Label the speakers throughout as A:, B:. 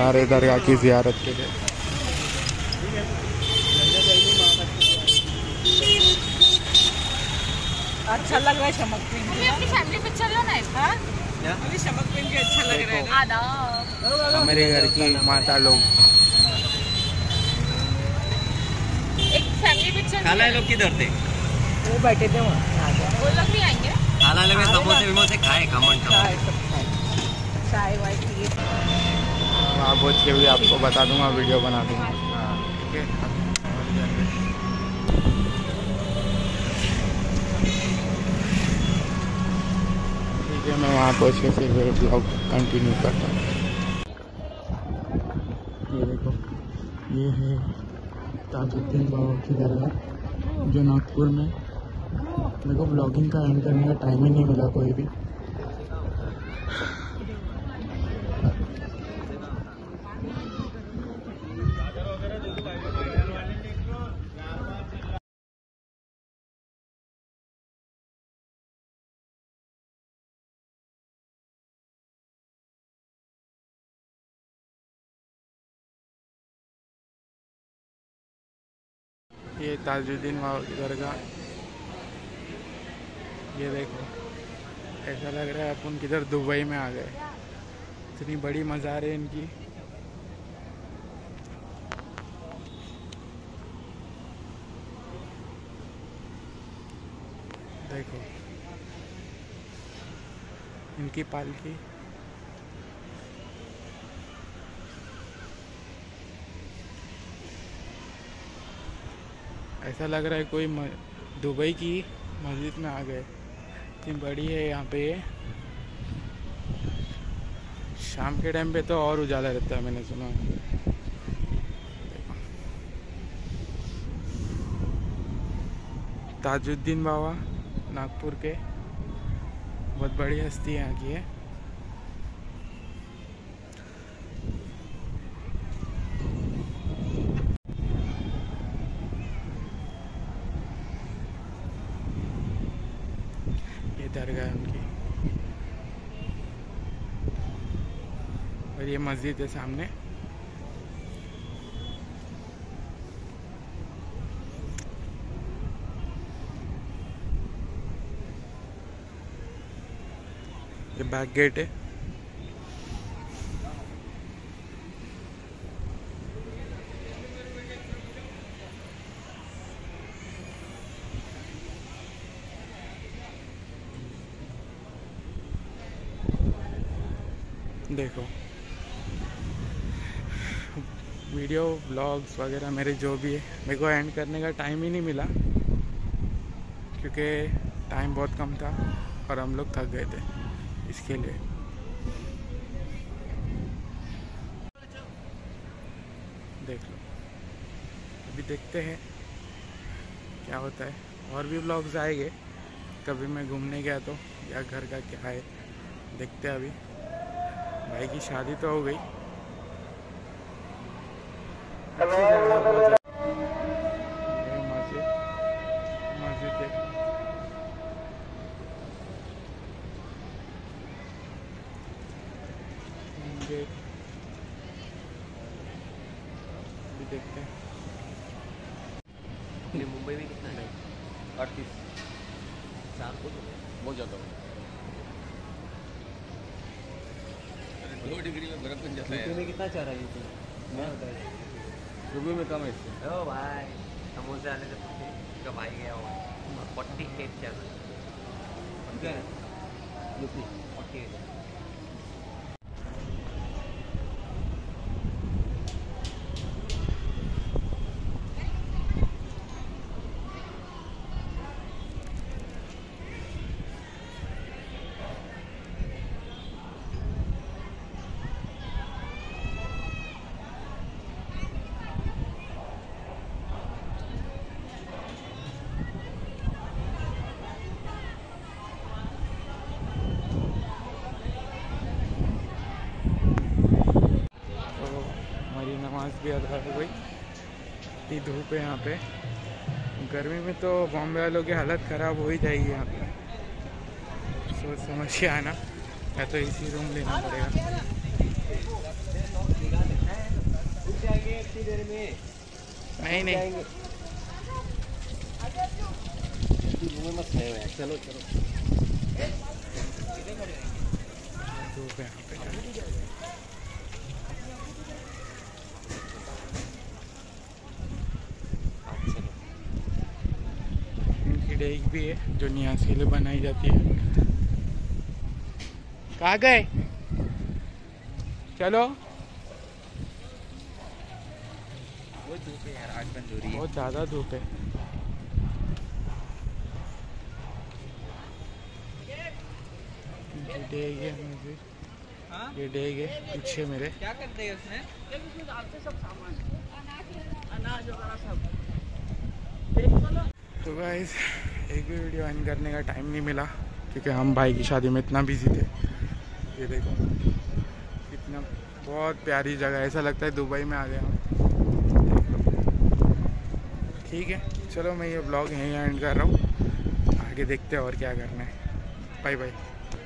A: आ रहे दरगाह की ज़ियारत के लिए।
B: अच्छा लग रहा है चमक पिन के। अपनी फैमिली पिक्चर लो ना। हां अभी चमक पिन के अच्छा लग रहा है। आदाब
A: मेरे घर की माता लोग।
B: एक फैमिली पिक्चर।
C: खाला लोग किधर थे?
B: वो बैठे थे वहाँ। वो लोग भी आएंगे।
C: खाला लोग समोसे विमोसे खाए खमन
B: चाय वाय पिए।
A: वहाँ पहुँच के भी आपको बता दूंगा, वीडियो बना दूंगा। ठीक है, ठीक है, मैं वहाँ पहुँच के फिर ब्लॉग कंटिन्यू करता हूँ। ये देखो, ये है ताजुद्दीन बाबा की दरगाह जो नागपुर में। मेरे को ब्लॉगिंग का एंड करने का टाइम ही नहीं मिला कोई भी। ये ताजुद्दीन बाबा की दरगाह, ये देखो, ऐसा लग रहा है अपन किधर दुबई में आ गए। इतनी बड़ी मज़ार है इनकी। देखो इनकी पालकी। ऐसा लग रहा है कोई दुबई की मस्जिद में आ गए। इतनी बड़ी है यहाँ पे। शाम के टाइम पे तो और उजाला रहता है, मैंने सुना। ताजुद्दीन बाबा नागपुर के, बहुत बड़ी हस्ती यहाँ की है। ये दरगाह है उनकी और ये मस्जिद है सामने। ये बैक गेट है। देखो वीडियो व्लॉग्स वगैरह मेरे जो भी है, मेरे को एंड करने का टाइम ही नहीं मिला क्योंकि टाइम बहुत कम था और हम लोग थक गए थे इसके लिए। देख लो, अभी देखते हैं क्या होता है। और भी व्लॉग्स आएंगे कभी मैं घूमने गया तो, या घर का क्या है देखते हैं। अभी भाई की शादी तो हो गई। मस्जिद है। देखते हैं।
C: मुंबई में कितना है? 38 4 को तो बहुत ज़्यादा हो। 2 डिग्री में बर्फ बन जाता है। में कितना चाह रहा है ये? मैं बताया रुपये में कम है इससे। ओ भाई समोसे आने से कब आई गया हुआ 48 चल रहा है। रुपये 48।
A: नमाज भी अदा हो गई। इतनी धूप है यहाँ पे। गर्मी में तो बॉम्बे वालों की हालत ख़राब हो ही जाएगी यहाँ पे। सोच समझ के आना, या तो इसी रूम लेना पड़ेगा।
C: जाएंगे इतनी देर में।
A: नहीं नहीं
C: मत है। चलो चलो
A: धूप है यहाँ पे। इनकी डेग भी है जो न्यास के लिए बनाई जाती है। कहाँ गए? चलो।
C: वो धूप है यार, आग बंद हो रही है।
A: बहुत ज़्यादा धूप है। ये डेग है मुझे। ये डेग है पीछे मेरे।
C: क्या करते हैं उसमें?
B: सब सामान अनाज वगैरह सब।
A: तो गाइस एक भी वीडियो ऑन करने का टाइम नहीं मिला क्योंकि हम भाई की शादी में इतना बिजी थे। ये देखो कितना बहुत प्यारी जगह है, ऐसा लगता है दुबई में आ गया हूँ। ठीक है चलो मैं ये ब्लॉग यहीं एंड कर रहा हूँ, आगे देखते हैं और क्या करना है। Bye bye.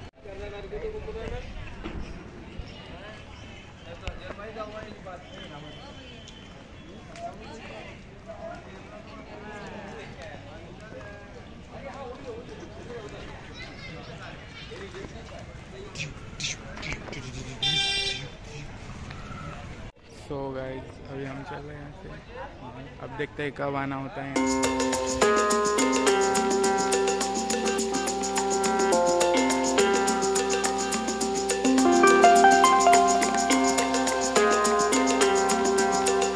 A: सो गाइस अभी हम चल रहे हैं यहाँ से, अब देखते हैं कब आना होता है।